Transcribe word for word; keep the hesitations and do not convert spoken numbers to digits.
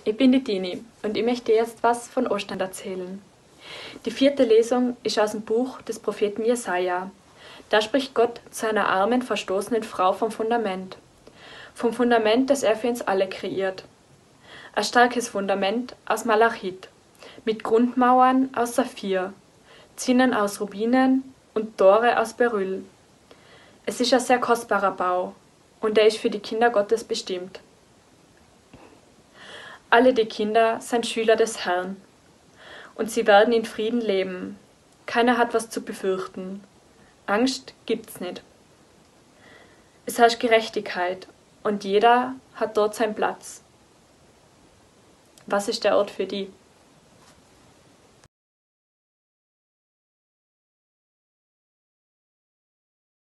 Ich bin die Dini und ich möchte jetzt was von Ostern erzählen. Die vierte Lesung ist aus dem Buch des Propheten Jesaja. Da spricht Gott zu einer armen, verstoßenen Frau vom Fundament. Vom Fundament, das er für uns alle kreiert. Ein starkes Fundament aus Malachit, mit Grundmauern aus Saphir, Zinnen aus Rubinen und Tore aus Beryl. Es ist ein sehr kostbarer Bau und er ist für die Kinder Gottes bestimmt. Alle die Kinder sind Schüler des Herrn und sie werden in Frieden leben. Keiner hat was zu befürchten. Angst gibt's nicht. Es herrscht Gerechtigkeit und jeder hat dort seinen Platz. Was ist der Ort für die?